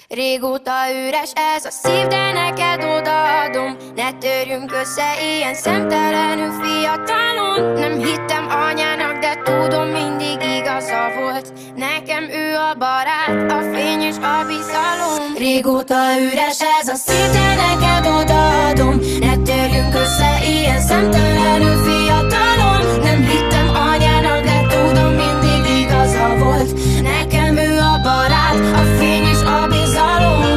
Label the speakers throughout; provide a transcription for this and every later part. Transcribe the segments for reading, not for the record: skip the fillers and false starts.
Speaker 1: Régóta üres ez a szív, de neked odaadom. Ne törjünk össze ilyen szemtelenül fiatalon. Nem hittem anyának, de tudom, mindig igaza volt. Nekem ő a barát, a fény és a bizalom. Régóta üres ez a szív, de neked odaadom. Ne törjünk össze ilyen szemtelenül fiatalon. Nem hittem anyának, de tudom, mindig igaza volt. Nekem ő a barát, a fény és a bizalom.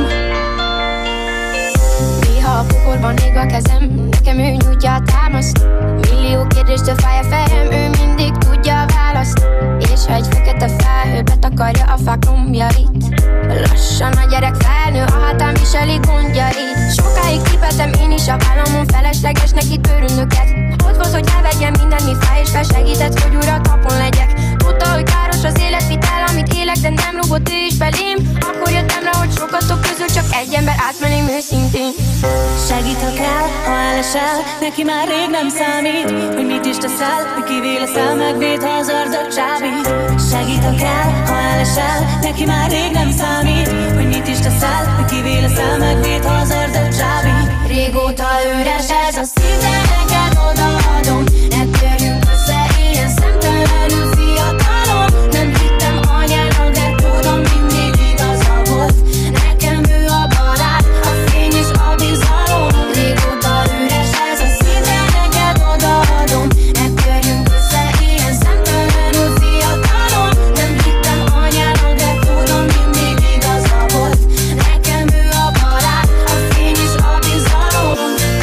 Speaker 1: Néha a pokolban ég a kezem, nekem ő nyújtja a támaszt. Millió kérdéstől fáj a fejem, ő mindig tudja a választ. És ha egy fekete felhő betakarja a fák lombjait, lassan a gyerek felnő, a hátán viseli gondjait. Sokáig tipeltem én is a vállamon, felesleges neki törülnöket. Ott volt, hogy elvegyem mindent, mi fáj, és felsegített, hogy újra tapon legyek. Tudta, hogy káros az életvitel, amit élek, de nem rúgott ő is belém. Akkor jöttem rá, hogy sokatok közül csak egy ember átmeném őszintén.
Speaker 2: Segít, ha kell, ha elesel, neki már rég nem számít, hogy mit is teszel, hogy kivé leszel, megvéd, ha az ördög csábít. Segít, ha kell, ha elesel, neki már rég nem számít, hogy mit is teszel, hogy kivé leszel, megvéd, ha az ördög csábít.
Speaker 1: Régóta üres ez a szív, de neked odaadom. Ne törjünk össze ilyen szemtelenül fiatalon. Nem hittem anyának, de tudom, mindig igaza volt. Nekem ő a barát, a fény és a bizalom. Régóta üres ez a szív, de neked odaadom. Ne törjünk össze ilyen szemtelenül fiatalon. Nem hittem anyának, de tudom, mindig igaza volt. Nekem ő a barát, a fény és a bizalom.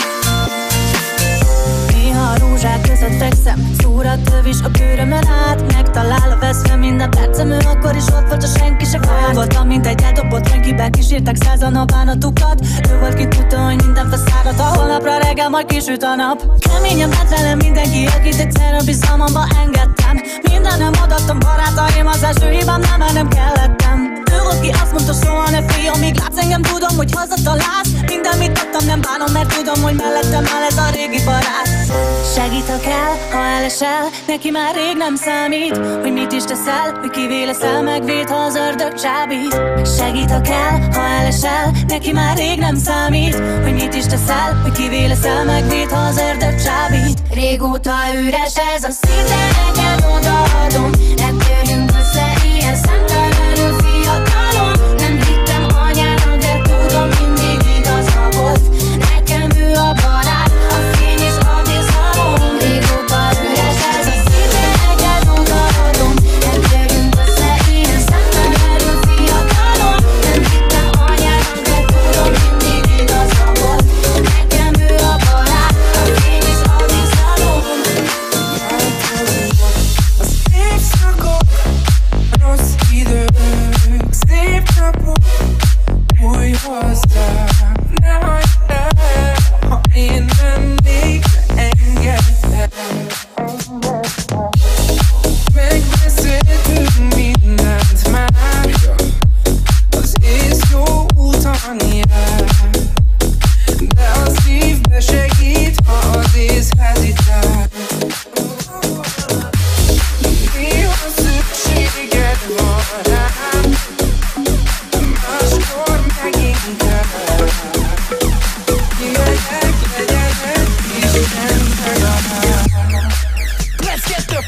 Speaker 2: Néha a rózsák között fekszem, szúrat tövis a bőrömön át. Megtalál a veszve minden percem, ő akkor is ott volt, a senki se várt. Voltam, mint egy eldobott renkibe, kísértek százan a bánatukat. Ő volt, ki tudta, hogy minden feszárad, a holnapra reggel majd kisüt a nap. Keményen ment velem mindenki, akit egyszer a bizalmamba engedtem. Mindenem adattam barátaim, az első hibám, nem kellettem. Ő volt, ki azt mondta, soha ne félj, amíg látsz engem, tudom, hogy hazatalálsz. Minden, mit tettem, nem bánom, mert tudom, hogy mellettem áll ez a régi barát. Segít, ha kell, ha elesel, neki már rég nem számít, hogy mit is teszel, hogy kivé leszel, megvéd, ha az ördög csábít. Segít, ha kell, ha elesel, neki már rég nem számít, hogy mit is teszel, hogy kivé leszel, megvéd, ha az ördög csábít.
Speaker 1: Régóta üres ez a szív, de neked odaadom. Ne törjünk össze ilyen szemtelenül fiatalon. Nem hittem anyának, de tudom, mindig igaza volt. Nekem ő a barát, a fény és a bizalom. Régóta üres ez a szív, de neked odaadom. Ne törjünk össze ilyen szemtelenül fiatalon. Nem hittem anyának, de tudom, mindig igaza volt. Nekem ő a barát, a fény és a bizalom.
Speaker 3: Szép szakok, rossz idők, szép napok, új hozzám, ne hagyd el, ha én mennék, engedd el. Megbeszéltünk mindent már, az ész jó úton jár, de a szívbe segít, ha az ész hezitál. Néha szükséged van rám, máskor meg inkább. Ilyenek legyenek, Isten megadál. Let's get the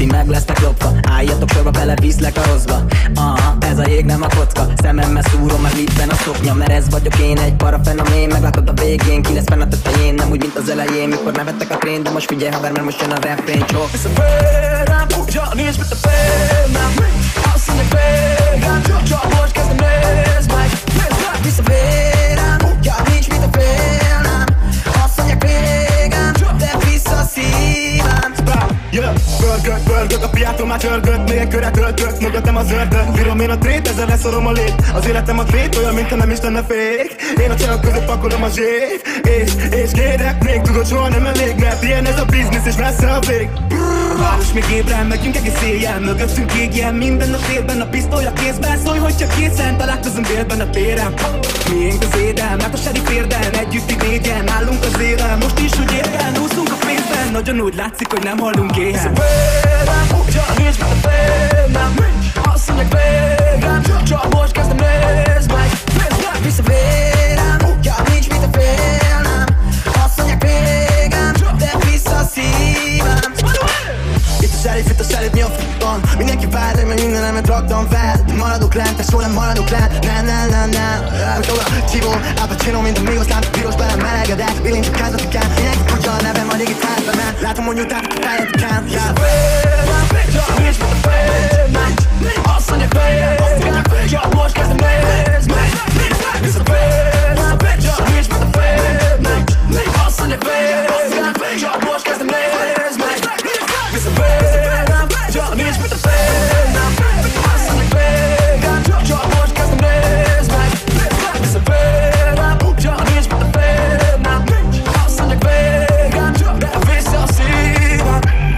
Speaker 4: ti meg lesztek lopva. Álljatok sorba, beleviszlek a rosszba. Aha, ez a jég nem a kocka. Szememmel szúrom, meg lippen a szoknya. Mert ez vagyok én, egy parafenomén. Meglátod a végén, ki lesz fenn a tetején. Nem úgy, mint az elején, mikor nevettek a trén. De most figyelj haver, mert most jön a refrén. Csok.
Speaker 5: Visszavérem, ja, nincs mit a félnem. Azt mondják végem, csak most kezdem, nézd meg.
Speaker 4: Visszavérem, ja, nincs mit a félnem. Azt mondják végem, de vissza a szívem.
Speaker 5: Pörgök, a piától már csörgött. Még egy köret öltök, mögöttem az ördög. Bírom én a trét, ezzel leszorom a lét. Az életem a trét, olyan, mintha nem is lenne fék. Én a csajok között pakolom a zsét. És kérek, még tudod, soha nem elég. Mert ilyen ez a biznisz, és messze a vég. A város még ébren, megyünk egész éjjel. Mögöttünk égjen, minden a térben, a pisztoly a kézben. Szólj, hogy csak készen, találkozunk délben a téren. Miénk az éden, mert a serif érden. Együtt így négyen, állunk az élen. Most is úgy érden, úszunk a pénzben. Nagyon úgy látszik, hogy nem hallunk éhen.
Speaker 3: Visszavérem, ja, nincs mit a félnem. Azt mondják végem, csak most kezdem, nézd meg.
Speaker 4: Visszavérem, ja, nincs mit a félnem. Azt mondják végem, de vissza a szívem. Itt a szerép, mi a f***on. Mindenki vár, hogy meg mindenemet raktam fel. Maradok lent, te szólem, maradok lent. Nem. Elvitog a csivó, Al Pacino, mint a Migoszlán. Piros belem melegedett, bilincsok házlatikán. Mindenki tudja a nevem, a régi házban. Látom, hogy utáltak a fejetikán.
Speaker 3: Visszavérem, ja, nincs mit a félnem. Azt mondják végem, csak most kezdem, nézd meg. Visszavérem, ja, nincs mit a félnem. Azt mondják végem, csak most kezdem, nézd meg. Visszavérem, ja, nincs mit a félnem. Azt mondják végem, csak most kezdem, nézd meg. Visszavérem, ja, nincs mit a félnem. Azt mondják végem, de vissza a szívem.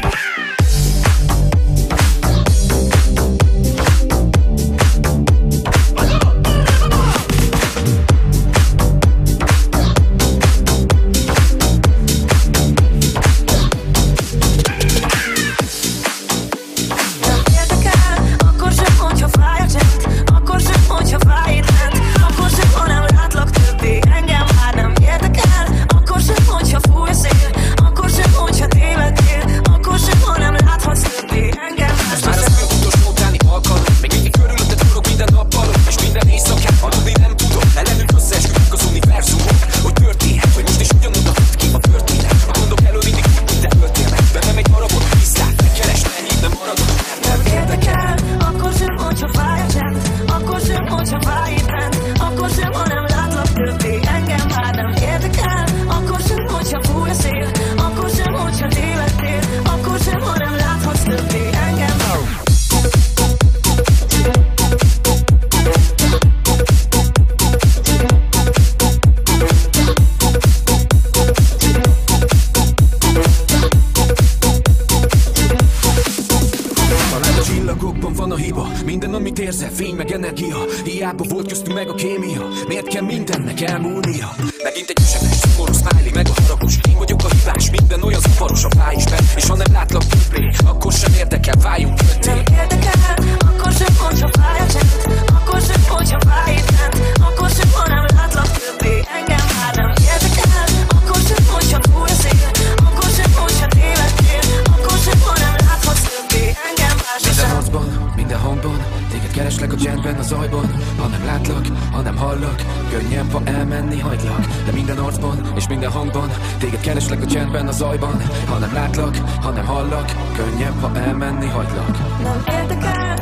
Speaker 6: Fény meg energia, hiába volt köztünk meg a kémia. Miért kell mindennek elmúlnia? Megint egy üzenet, szomorú smiley, meg a haragos. Én vagyok a hibás, minden olyan zavaros a fájisben. És ha nem látlak többé, akkor sem érdekel, váljunk kötté.
Speaker 2: Nem érdekel, akkor sem, hogyha fáj a csend. Akkor sem, hogyha fáj itt bent. Akkor sem, ha nem látlak többé. Engem már nem érdekel. Akkor sem, hogyha fúj a szél. Akkor sem, hogyha tévedtél. Akkor sem, ha nem láthatsz többé. Engem már sem.
Speaker 6: Minden arcban, minden hangban, téged kereslek a csendben, a zajban. Ha nem látlak, ha nem hallak, könnyebb, ha elmenni hagylak. De minden arcban és minden hangban, téged kereslek a csendben, a zajban. Ha nem látlak, ha nem hallak, könnyebb, ha elmenni hagylak.
Speaker 2: Nem érdekel.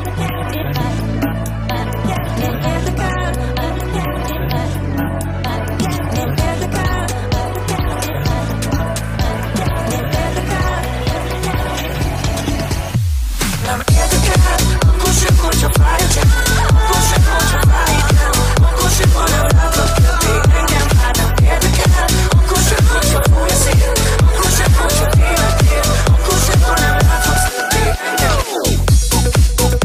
Speaker 2: Nem érdekel.
Speaker 3: Nem érdekel, akkor sem, hogyha fáj a csend. Akkor sem, hogyha fáj itt nem. Akkor sem, ha nem látlak többé. Engem már nem érdekel. Akkor sem, hogyha fúj a szél. Akkor sem, hogyha tévedtél. Akkor sem, ha nem láthatsz többé. Engem.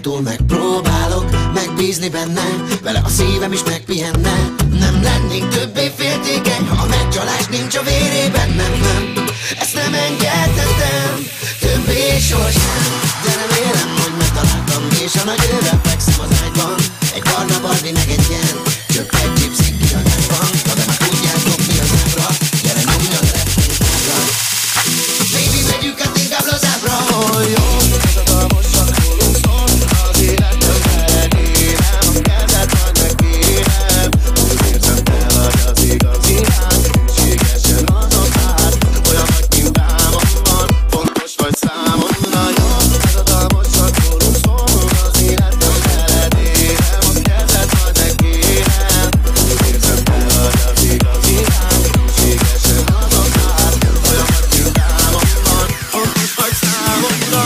Speaker 7: túl megpróbálok megbízni bennem, vele a szívem is megpihenne. Nem lennék többé féltékeny, ha a megcsalás nincs a vérében. Nem, ezt nem engedhetem többé sohasem. De remélem, hogy megtaláltam, és a nagy ővel fekszem az ágyban. Egy barna Barbie meg egy ilyen, csak egy gypsy kiadásban. Na de már tudjátok mi az ábra, gyere nyomjad repülőre. Baby, vegyük át inkább lazábbra. Jó, ez a dalmosak szólunk szól, az életem elérem, a kezed majd megkérem. Úgy érzem, te vagy az igazi lány, szükségesen azon át, olyan vagy, mint álmomban, fontos vagy számomra. Jó, ez a dalmosak szólunk szól, az életem elérem, a kezed majd megkérem. Úgy érzem, te vagy az igazi lány, szükségesen azon át, olyan vagy, mint álmomban, fontos vagy számomra.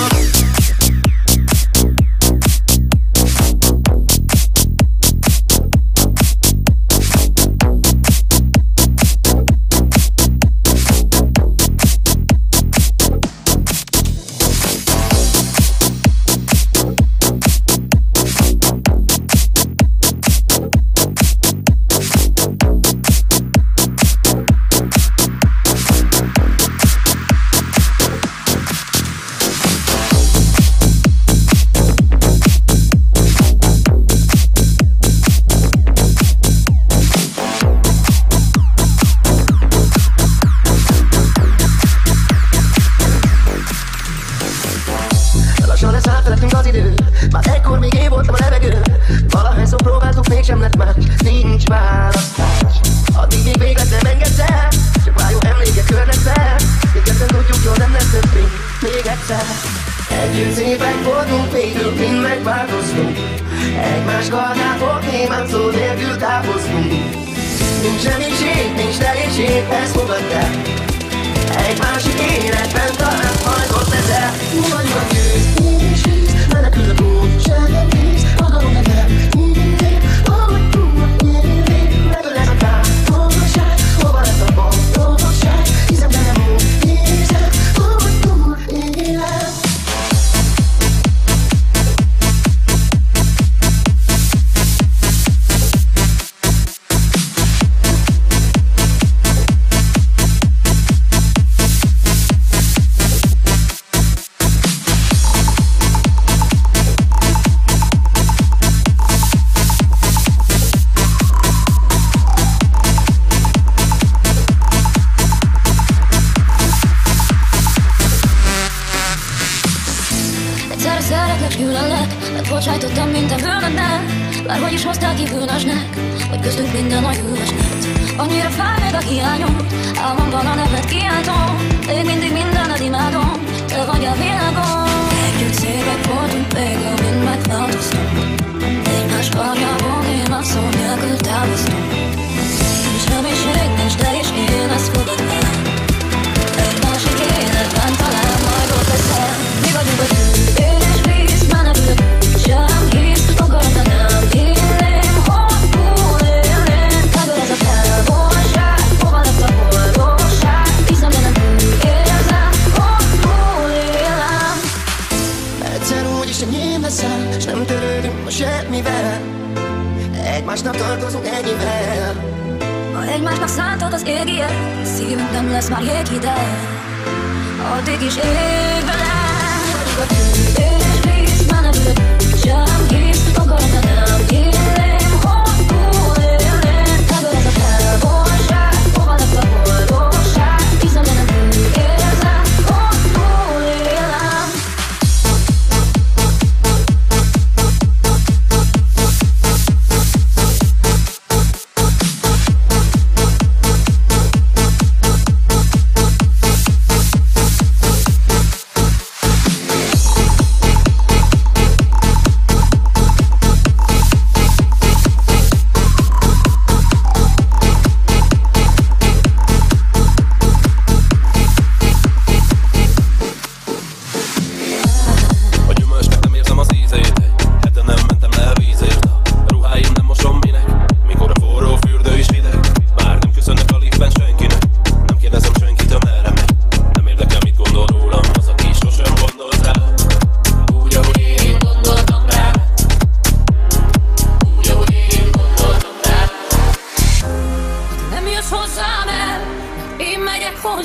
Speaker 7: Lassan leszáll felettünk az idő, már ekkor még én voltam a levegő. Valahányszor próbáltuk, mégsem lett más, nincs választás. Addig még végleg nem engedsz el, csak vájó emlékek körnek fel. Mindketten tudjuk, jól nem lesz többünk még egyszer. Együtt szépek voltunk, végül mind megváltoztunk. Egymás karnál fogni, már szó nélkül távoztunk. Nincs semmilység, nincs teljeség, ezt fogadd el. Egy másik életben talán majd ott leszel. Mi vagyunk a tűz, és víz, menekül a gól, semmi víz, magadon nekem, minden, ahogy túl, nyerjél, megöl ez a kár, boldogság, hova lett a boldogság, hiszem de nem úgy érzem, ahogy túl, élem.
Speaker 2: Egyszerre szeretlek, gyűlöllek, mert bocsájtottam minden bűnödnek. Bárhogy is hoztál ki bűnösnek, hogy köztünk minden nagy hűvös lett. Annyira fáj meg a hiányom, álmomban a nevet kiáltom. Még mindig mindened imádom, te vagy a világom. Együtt szépek voltunk, végül mind megváltoztunk. Egymás karjából én a szó nélkül távoztunk. Nincs reménység, nincs de is én ezt fogod el. Egy másik életben talán majd ott leszel. Mi vagyunk a tűz, és víz, menekülök, sem hisz, akarom, de nem hinném, hogy túl élném. Megöl ez a felvolság, hova lett a boldogság, hiszem, de nem úgy érzem, hogy túl élem.
Speaker 4: Egyszer úgyis enyém leszel, s nem törődünk ma semmivel. Egymásnak tartozunk ennyivel.
Speaker 2: Ha egymásnak szántad az égiek, szívünk nem lesz már jéghideg. Addig is ég velem. A tűz és víz, menekülök, sem hisz, akarom, de nem hinném, hogy túl élném. Megöl ez a felvolság, hova lett a boldogság, hiszem, de nem úgy érzem, hogy túl élem.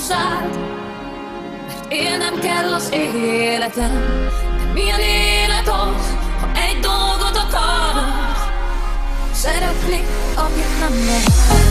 Speaker 2: hozzád, mert élnem kell az életem. De milyen élet az, ha egy dolgot akarsz, szeretni, akit nem lehet.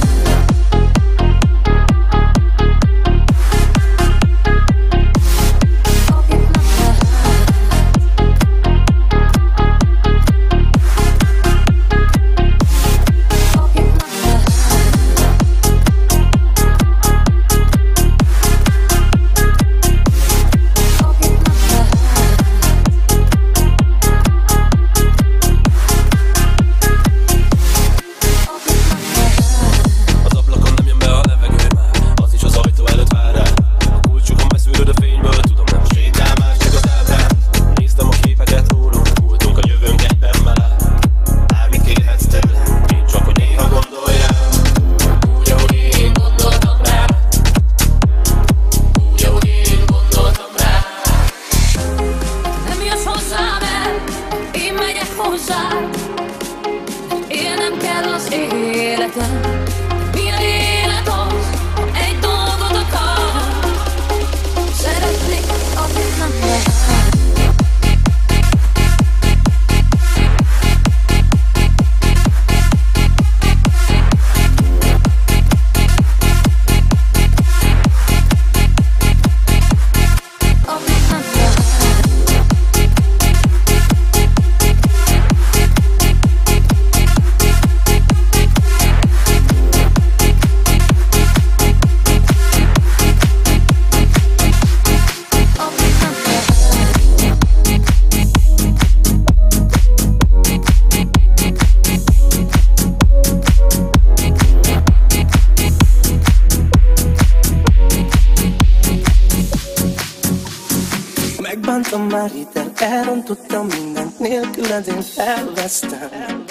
Speaker 8: Megbántam már hitel, elrontottam mindent, nélküled én elvesztem.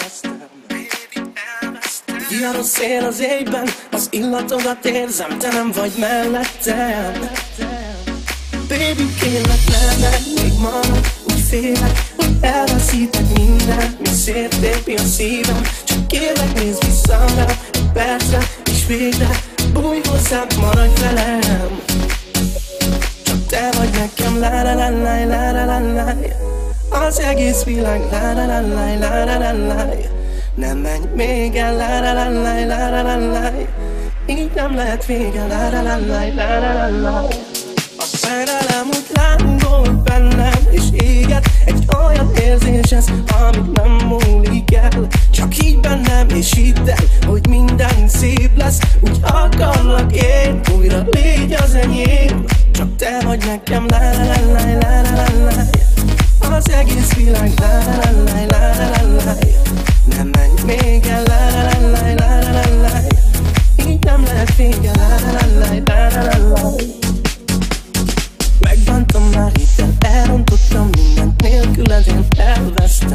Speaker 8: Viharos szél az éjben, az illatodat érzem, te nem vagy mellettem. Baby, kérlek, ne menj még ma, úgy félek, hogy elveszítek mindent, mi széttépi a szívem. Csak kérlek, nézz vissza rám egy percre, és végre bújj hozzám, maradj velem. Te vagy nekem, la la la la la la la. Az egész világ, la la la la la la la. Nem menj még el, la la la la la la la. Így nem lehet vége, la la la la la la la. A szerelem úgy lángol bennem, és éget egy olyan érzés ez, amit nem múlik el. Csak így bennem, és hidd el, hogy minden szép lesz. Úgy akarlak én, újra légy az enyém. Csak te vagy nekem, la la la la la la la. Az egész világ, la la la la la la. Nem menj még el, la la la la la la. Így nem lehet vége, la la la la la la. Megbántam már hitel, elrontottam mindent, nélküled én elvesztem.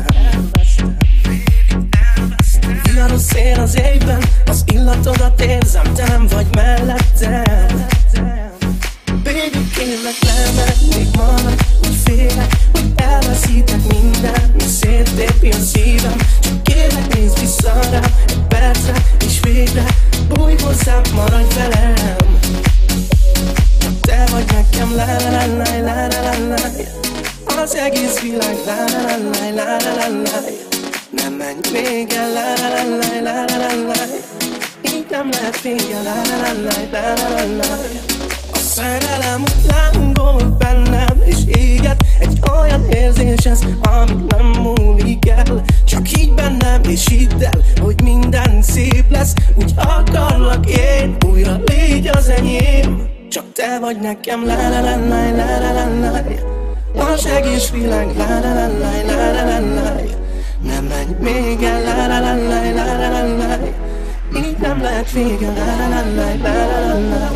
Speaker 8: Viharos szél az éjben, az illatodat érzem, te nem vagy mellettem. Baby, kérlek, ne menj még ma, úgy félek, hogy elveszítek mindent, mi széttépi a szívem. Csak kérlek, nézz vissza rám egy percre, és végre bújj hozzám, maradj velem. Csak te vagy nekem, la la la la la la la. Az egész világ, la la la la la la la. Nem menj még el, la la la la la la la. Így nem lehet vége, la la la la la la. A szerelem úgy lángol bennem, és éget egy olyan érzés ez, amit nem múlik el. Csak így bennem, és hidd el, hogy minden szép lesz. Úgy akarlak én, újra légy az enyém. Csak te vagy nekem, la la la la la la la. Az egész világ, la la la la la la la. Nem menj még el, la la la la la la la. Így nem lehet vége, la la la la la la la.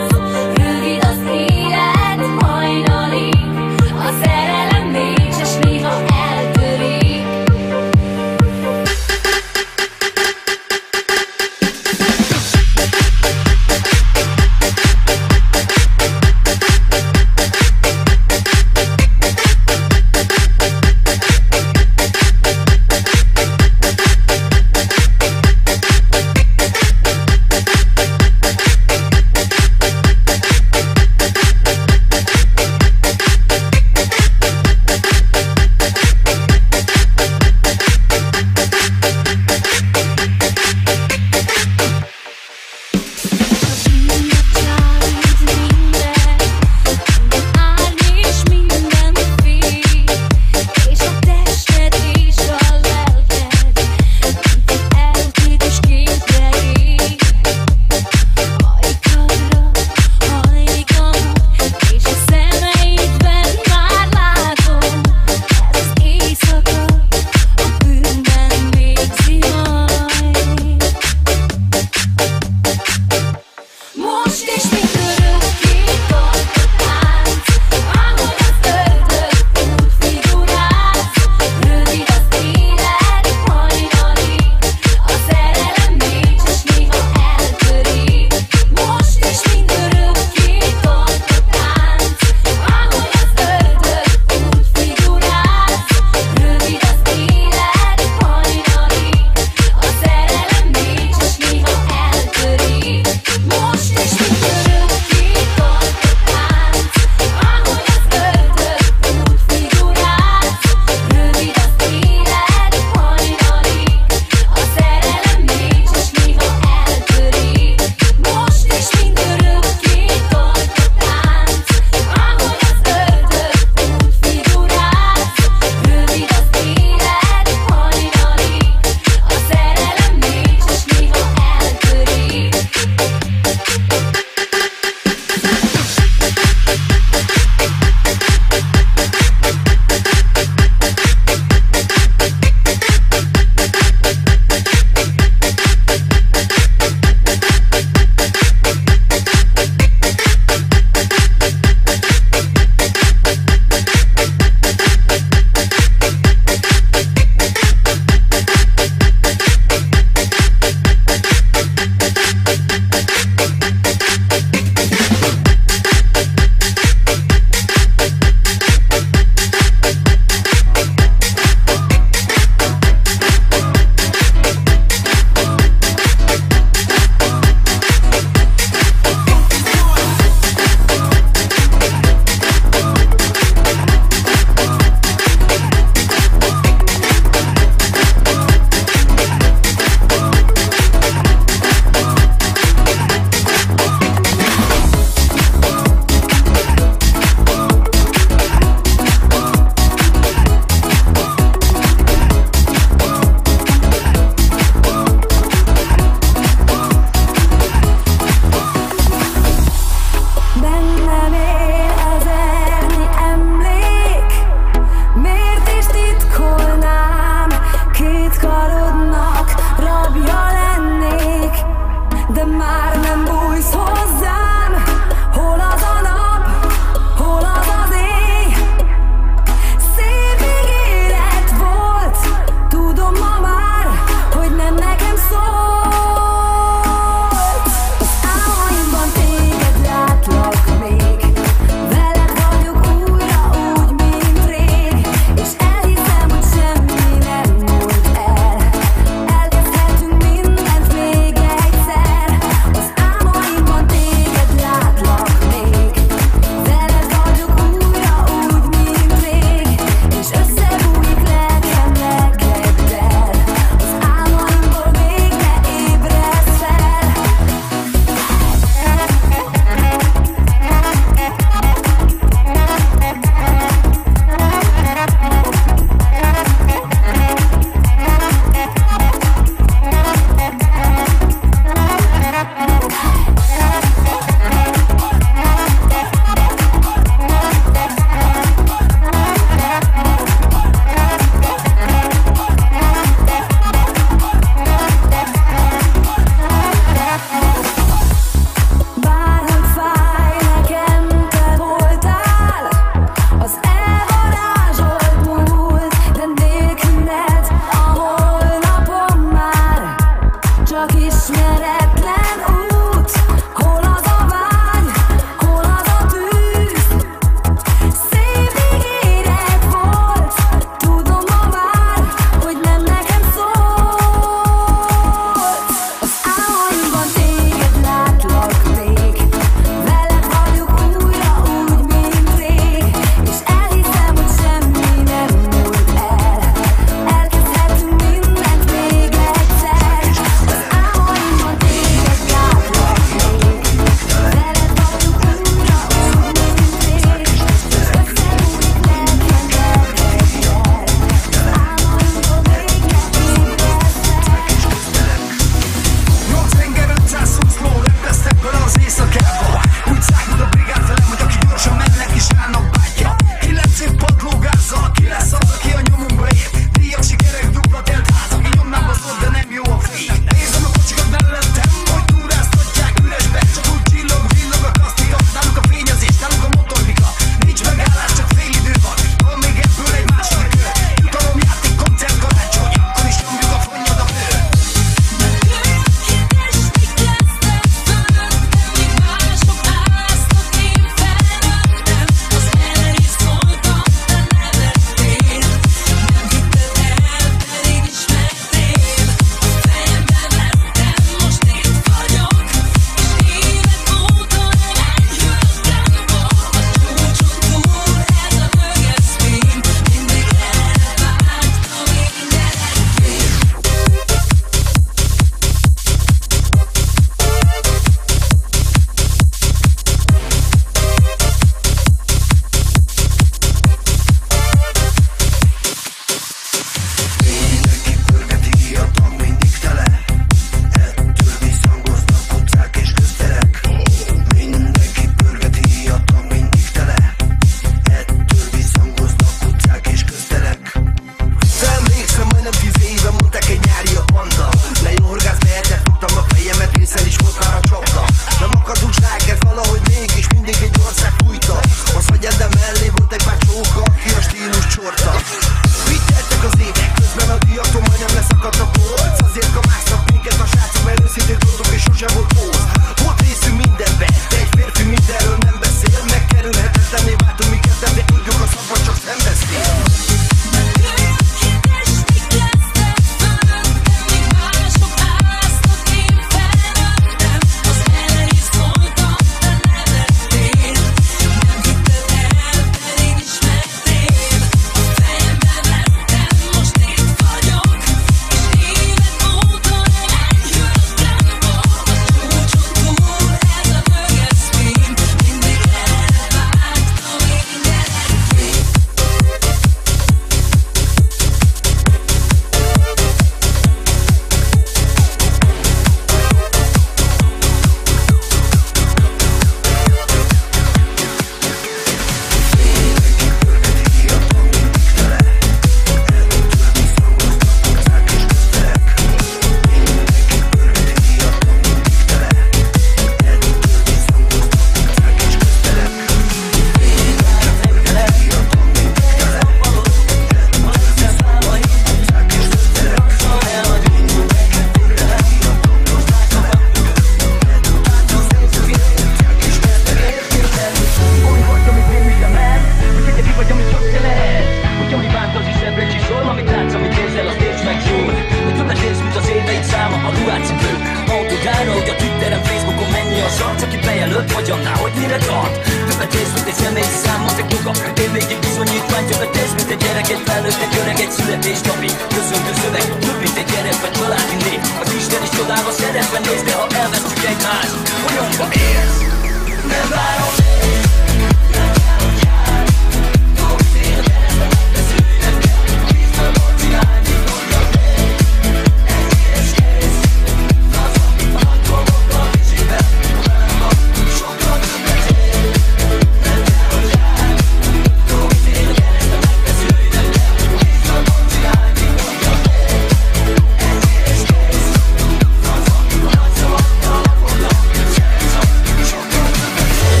Speaker 9: ezek doga. Én még egy bizonyítványt követesz, mint egy gyerek, egy felnőtt, egy öreg, egy születésnapi köszöntő szöveg, több mint egy gyerek, vagy családi név. Az Isten is csodálva szeretve néz, de ha elvesztjük egymást, olyanba érsz. Nem várom még, nem kell, hogy jár. Dolgos életben megveszülj, nem kell, hogy bizalmat csinálni, mondjad még. Ennyi és kész. Laza, a nagy dolgokkal kicsiben, nem van, sokkal többet ér. Nem kell, hogy jár. Dolgos életben megveszülj, nem kell, hogy bizalmat csinálni, mondjad még. Ennyi és kész. Laza, a nagy szavakkal mondom, sokkal többet ér.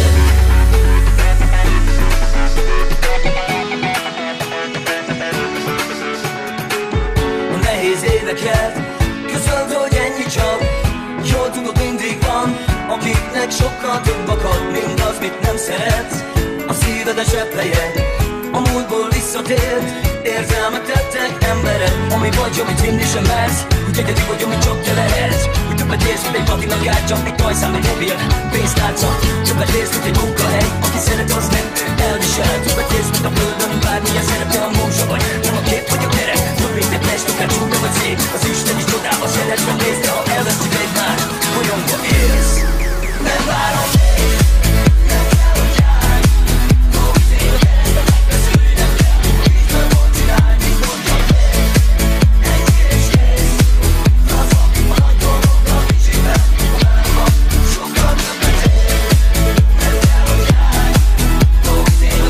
Speaker 9: A nehéz éveket közöld, hogy ennyi csak. Jól tudod, mindig van, akiknek sokkal több akad, mint az, mit nem szeretsz. A szíved esephelye a múltból visszatért. Érzelmek tettek embered, ami vagy, amit hinni sem mersz. Úgy egyedül vagy, amit csak te lehetsz. Úgy többet érsz, mint egy patinak átcsap, egy tajszám, egy mobil, pénztárca. Többet érsz, mint egy munkahely, aki szeret, az nem elvisel. Többet érsz, mint a földön, bármilyen szerepte a múzsa vagy. Nem a kép vagy a gyerek, több mint egy test, akár csúnya vagy szép. Az Isten is csodába szeretve néz, de ha elvesztjük egymást, olyanba érsz. Nem várom még, nem kell, hogy jár. Dolgos életben megveszülj, nem kell, hogy bizalmat csinálni, mondjad még. Ennyi és kész. Laza, a nagy dolgokkal kicsiben, nem van, sokkal többet ér. Nem kell, hogy jár. Dolgos életben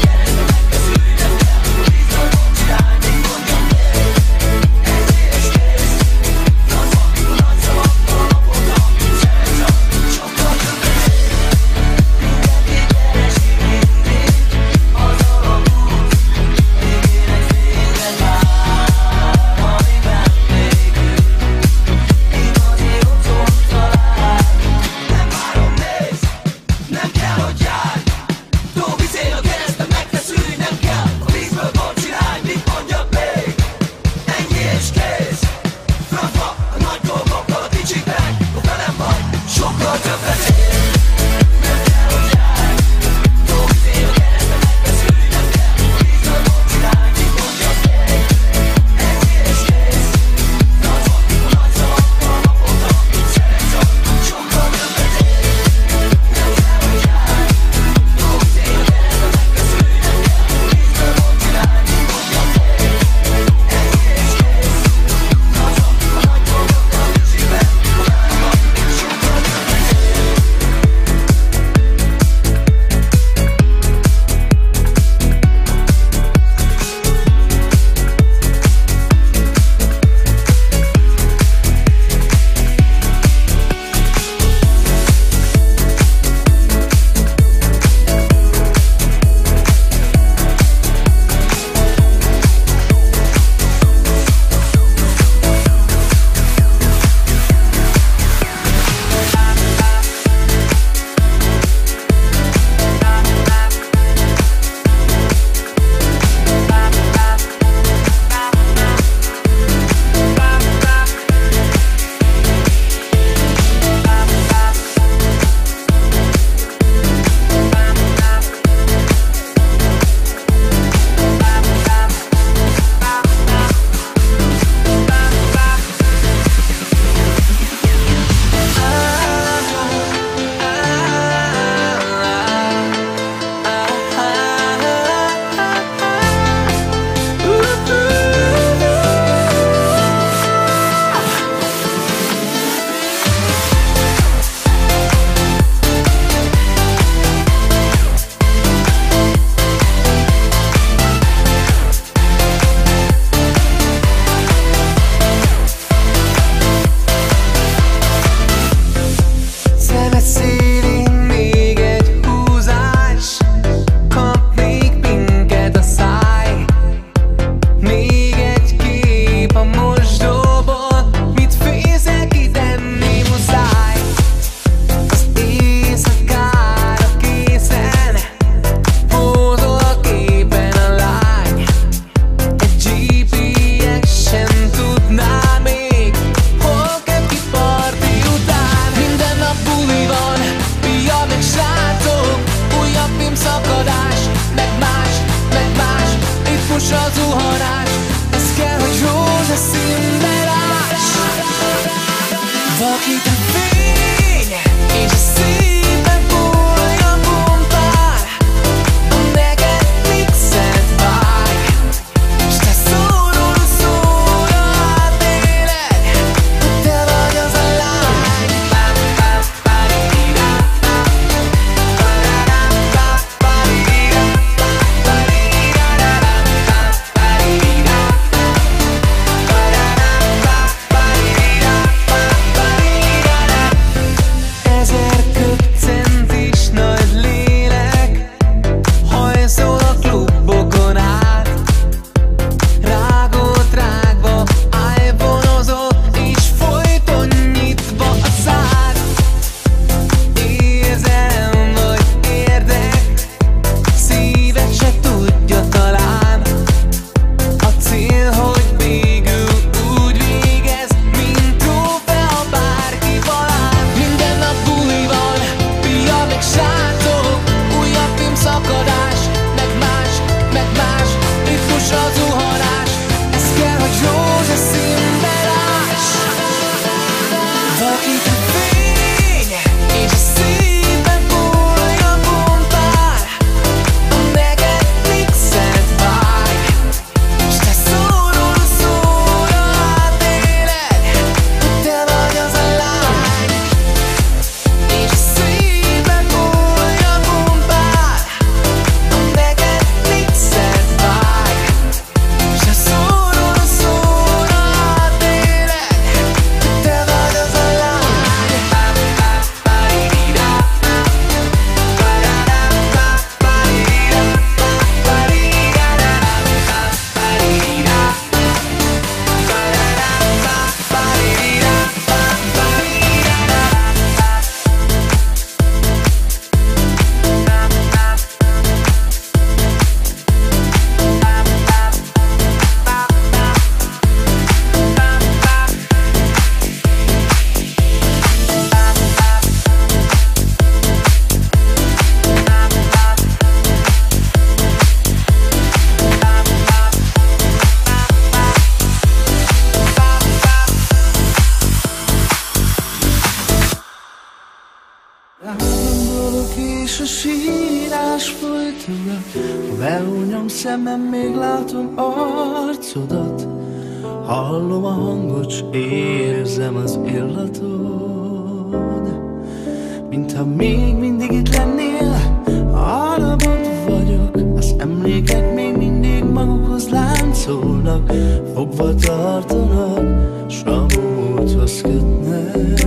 Speaker 8: Ha behunyom szemem, még látom arcodat, hallom a hangot, s érzem az illatod. Mintha még mindig itt lennél, alapod vagyok, az emlékek még mindig magukhoz láncolnak, fogva tartanak, s a múlthoz kötnek.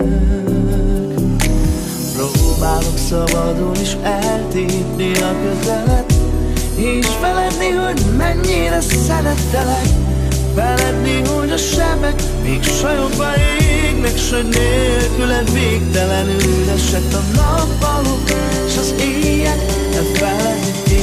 Speaker 8: Próbálok szabadon is eltépni a kötelet, és feledni, hogy mennyire szerettelek, feledni, hogy a sebek még sajogva égnek, s hogy nélküled végtelenül esett a nappalok, s az éjjel, de feledni